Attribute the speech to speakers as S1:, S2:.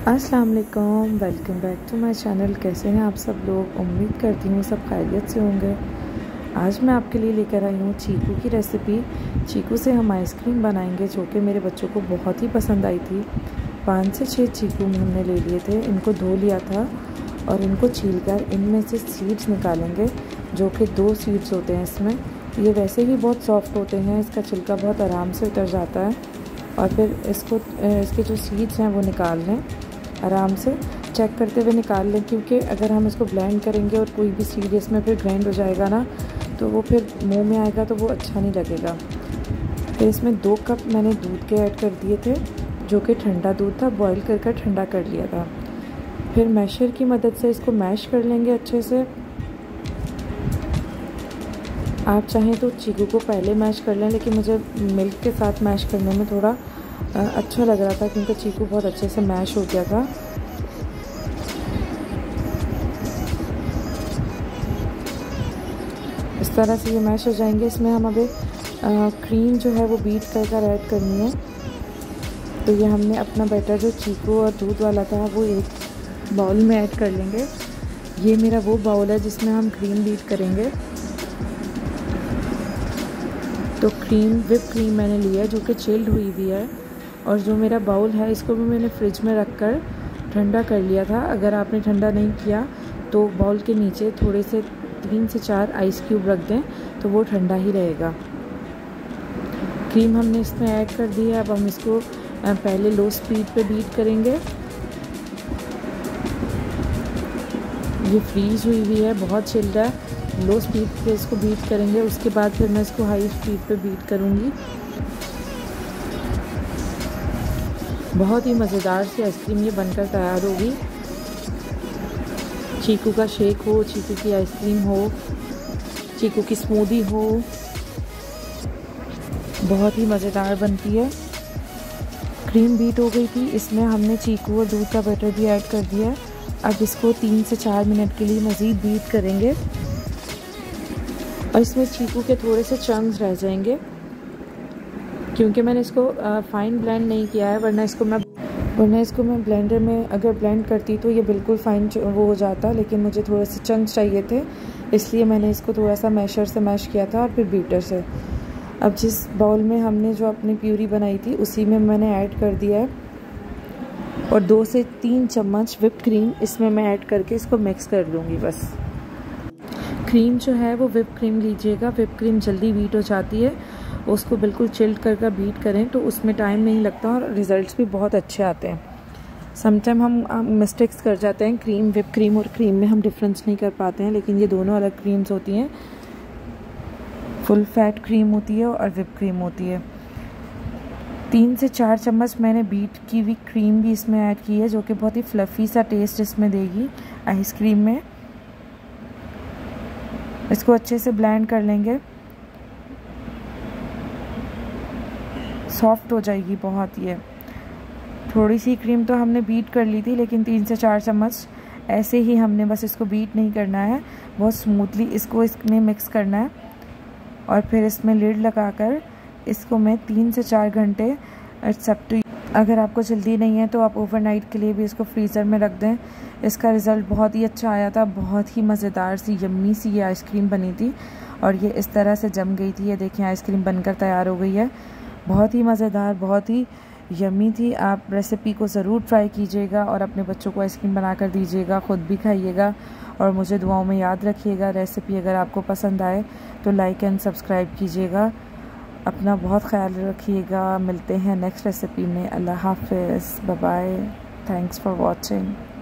S1: अस्सलाम वालेकुम, welcome back to my channel. कैसे हैं आप सब लोग? उम्मीद करती हूँ सब खैरियत से होंगे। आज मैं आपके लिए लेकर आई हूँ चीकू की रेसिपी। चीकू से हम आइसक्रीम बनाएंगे जो कि मेरे बच्चों को बहुत ही पसंद आई थी। 5 से 6 चीकू हमने ले लिए थे, इनको धो लिया था और इनको छीलकर इनमें से सीड्स निकालेंगे, जो कि 2 सीड्स होते हैं इसमें। ये वैसे ही बहुत सॉफ्ट होते हैं, इसका छिलका बहुत आराम से उतर जाता है। और फिर इसके जो सीड्स हैं वो निकाल लें, आराम से चेक करते हुए निकाल लें, क्योंकि अगर हम इसको ब्लेंड करेंगे और कोई भी सीड इसमें फिर ग्राइंड हो जाएगा ना, तो वो फिर मुंह में आएगा तो वो अच्छा नहीं लगेगा। फिर इसमें 2 कप मैंने दूध के ऐड कर दिए थे, जो कि ठंडा दूध था, बॉईल कर ठंडा कर लिया था। फिर मैशर की मदद से इसको मैश कर लेंगे अच्छे से। आप चाहें तो चीकू को पहले मैश कर लें, लेकिन मुझे मिल्क के साथ मैश करने में थोड़ा अच्छा लग रहा था, क्योंकि चीकू बहुत अच्छे से मैश हो गया था। इस तरह से ये मैश हो जाएंगे। इसमें हम अभी क्रीम जो है वो बीट कर ऐड करनी है। तो ये हमने अपना बैटर जो चीकू और दूध वाला था वो एक बाउल में ऐड कर लेंगे। ये मेरा वो बाउल है जिसमें हम क्रीम बीट करेंगे। तो विप क्रीम मैंने लिया है जो कि चिल्ड हुई हुई है, और जो मेरा बाउल है इसको भी मैंने फ्रिज में रख कर ठंडा कर लिया था। अगर आपने ठंडा नहीं किया तो बाउल के नीचे थोड़े से 3 से 4 आइस क्यूब रख दें, तो वो ठंडा ही रहेगा। क्रीम हमने इसमें ऐड कर दी है। अब हम इसको पहले लो स्पीड पे बीट करेंगे। ये फ्रीज हुई हुई है, बहुत चिल्ड है। लो स्पीड पे इसको बीट करेंगे, उसके बाद फिर मैं इसको हाई स्पीड पे बीट करूँगी। बहुत ही मज़ेदार सी आइसक्रीम ये बनकर तैयार होगी। चीकू का शेक हो, चीकू की आइसक्रीम हो, चीकू की स्मूदी हो, बहुत ही मज़ेदार बनती है। क्रीम बीट हो गई थी, इसमें हमने चीकू और दूध का बैटर भी ऐड कर दिया है। अब इसको 3 से 4 मिनट के लिए मज़ीद बीट करेंगे, और इसमें चीकू के थोड़े से चंक्स रह जाएंगे, क्योंकि मैंने इसको फ़ाइन ब्लेंड नहीं किया है। वरना इसको मैं ब्लेंडर में अगर ब्लेंड करती तो ये बिल्कुल फ़ाइन वो हो जाता, लेकिन मुझे थोड़े से चंक्स चाहिए थे, इसलिए मैंने इसको थोड़ा सा मैशर से मैश किया था और फिर बीटर से। अब जिस बाउल में हमने जो अपनी प्यूरी बनाई थी उसी में मैंने ऐड कर दिया है, और 2 से 3 चम्मच विप क्रीम इसमें मैं ऐड करके इसको मिक्स कर लूँगी। बस क्रीम जो है वो विप क्रीम लीजिएगा। विप क्रीम जल्दी बीट हो जाती है, उसको बिल्कुल चिल्ड कर बीट करें तो उसमें टाइम नहीं लगता और रिज़ल्ट्स भी बहुत अच्छे आते हैं। समटाइम हम मिस्टेक्स कर जाते हैं, विप क्रीम और क्रीम में हम डिफरेंस नहीं कर पाते हैं, लेकिन ये दोनों अलग क्रीम्स होती हैं। फुल फैट क्रीम होती है और विप क्रीम होती है। 3 से 4 चम्मच मैंने बीट की हुई क्रीम भी इसमें ऐड की है, जो कि बहुत ही फ्लफ़ी सा टेस्ट इसमें देगी आइसक्रीम में। इसको अच्छे से ब्लेंड कर लेंगे, सॉफ्ट हो जाएगी बहुत। ये थोड़ी सी क्रीम तो हमने बीट कर ली थी, लेकिन 3 से 4 चम्मच ऐसे ही हमने बस इसको बीट नहीं करना है, बहुत स्मूथली इसको इसमें मिक्स करना है। और फिर इसमें लिड लगाकर इसको मैं 3 से 4 घंटे अगर आपको जल्दी नहीं है तो आप ओवरनाइट के लिए भी इसको फ्रीज़र में रख दें। इसका रिज़ल्ट बहुत ही अच्छा आया था, बहुत ही मज़ेदार सी यम्मी सी ये आइसक्रीम बनी थी, और ये इस तरह से जम गई थी। ये देखिए आइसक्रीम बनकर तैयार हो गई है, बहुत ही मज़ेदार, बहुत ही यम्मी थी। आप रेसिपी को ज़रूर ट्राई कीजिएगा और अपने बच्चों को आइसक्रीम बना कर दीजिएगा, ख़ुद भी खाइएगा और मुझे दुआओं में याद रखिएगा। रेसिपी अगर आपको पसंद आए तो लाइक एंड सब्सक्राइब कीजिएगा। अपना बहुत ख्याल रखिएगा। मिलते हैं नेक्स्ट रेसिपी में। अल्लाह हाफ़िज़, bye bye, thanks for watching.